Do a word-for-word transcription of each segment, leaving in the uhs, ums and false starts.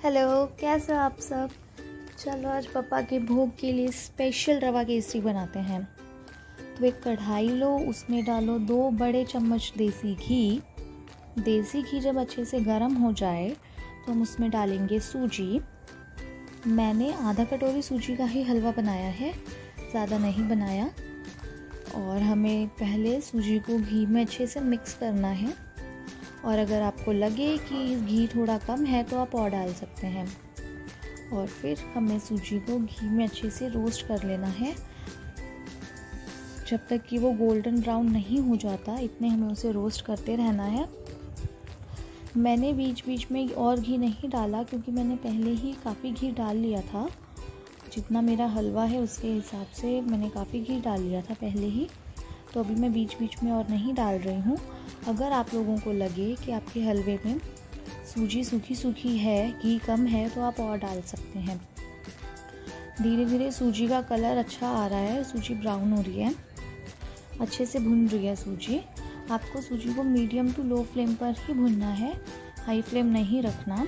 Hello, कैसे हो आप सब। चलो आज पापा के भोग के लिए स्पेशल रवा केसरी बनाते हैं। तो एक कढ़ाई लो, उसमें डालो दो बड़े चम्मच देसी घी। देसी घी जब अच्छे से गर्म हो जाए तो हम उसमें डालेंगे सूजी। मैंने आधा कटोरी सूजी का ही हलवा बनाया है, ज़्यादा नहीं बनाया। और हमें पहले सूजी को घी में अच्छे से मिक्स करना है, और अगर आपको लगे कि घी थोड़ा कम है तो आप और डाल सकते हैं। और फिर हमें सूजी को घी में अच्छे से रोस्ट कर लेना है, जब तक कि वो गोल्डन ब्राउन नहीं हो जाता इतने हमें उसे रोस्ट करते रहना है। मैंने बीच बीच में और घी नहीं डाला, क्योंकि मैंने पहले ही काफ़ी घी डाल लिया था। जितना मेरा हलवा है उसके हिसाब से मैंने काफ़ी घी डाल लिया था पहले ही, तो अभी मैं बीच बीच में और नहीं डाल रही हूँ। अगर आप लोगों को लगे कि आपके हलवे में सूजी सूखी सूखी है, घी कम है, तो आप और डाल सकते हैं। धीरे धीरे सूजी का कलर अच्छा आ रहा है, सूजी ब्राउन हो रही है, अच्छे से भुन रही है सूजी। आपको सूजी को मीडियम टू लो फ्लेम पर ही भुनना है, हाई फ्लेम नहीं रखना।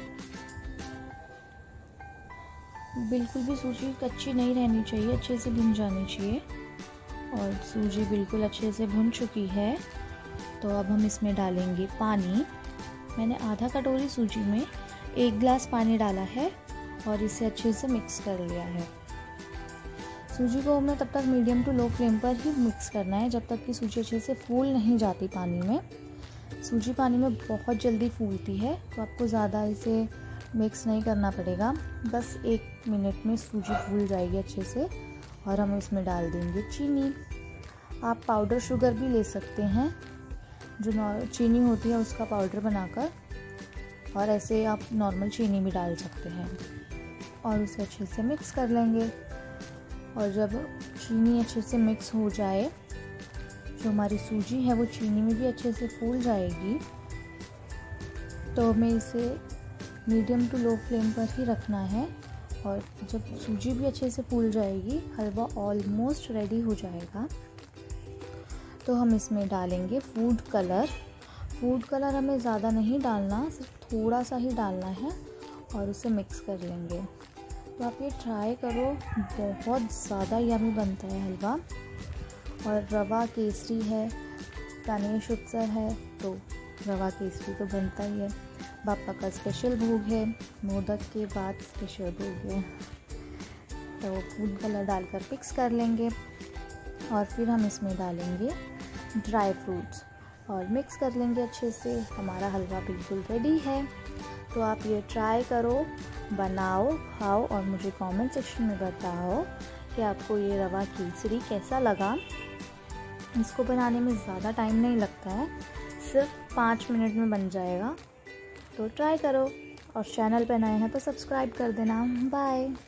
बिल्कुल भी सूजी कच्ची नहीं रहनी चाहिए, अच्छे से भुन जानी चाहिए। और सूजी बिल्कुल अच्छे से भुन चुकी है, तो अब हम इसमें डालेंगे पानी। मैंने आधा कटोरी सूजी में एक गिलास पानी डाला है और इसे अच्छे से मिक्स कर लिया है। सूजी को हमें तब तक मीडियम टू लो फ्लेम पर ही मिक्स करना है, जब तक कि सूजी अच्छे से फूल नहीं जाती पानी में। सूजी पानी में बहुत जल्दी फूलती है, तो आपको ज़्यादा इसे मिक्स नहीं करना पड़ेगा। बस एक मिनट में सूजी फूल जाएगी अच्छे से, और हम इसमें डाल देंगे चीनी। आप पाउडर शुगर भी ले सकते हैं, जो चीनी होती है उसका पाउडर बनाकर, और ऐसे आप नॉर्मल चीनी भी डाल सकते हैं। और उसे अच्छे से मिक्स कर लेंगे। और जब चीनी अच्छे से मिक्स हो जाए, जो हमारी सूजी है वो चीनी में भी अच्छे से फूल जाएगी, तो हमें इसे मीडियम टू लो फ्लेम पर ही रखना है। और जब सूजी भी अच्छे से फूल जाएगी, हलवा ऑलमोस्ट रेडी हो जाएगा, तो हम इसमें डालेंगे फूड कलर। फूड कलर हमें ज़्यादा नहीं डालना, सिर्फ थोड़ा सा ही डालना है, और उसे मिक्स कर लेंगे। तो आप ये ट्राई करो, बहुत ज़्यादा यम्मी बनता है हलवा। और रवा केसरी है, गणेश उत्सव है, तो रवा केसरी तो बनता ही है। पापा का स्पेशल भोग है, मोदक के बाद स्पेशल भोग है, तो फूड कलर डालकर मिक्स कर लेंगे। और फिर हम इसमें डालेंगे ड्राई फ्रूट्स और मिक्स कर लेंगे अच्छे से। हमारा हलवा बिल्कुल रेडी है। तो आप ये ट्राई करो, बनाओ, खाओ, और मुझे कमेंट सेक्शन में बताओ कि आपको ये रवा केसरी कैसा लगा। इसको बनाने में ज़्यादा टाइम नहीं लगता है, सिर्फ पाँच मिनट में बन जाएगा। तो ट्राई करो, और चैनल पर नए हैं तो सब्सक्राइब कर देना। बाय।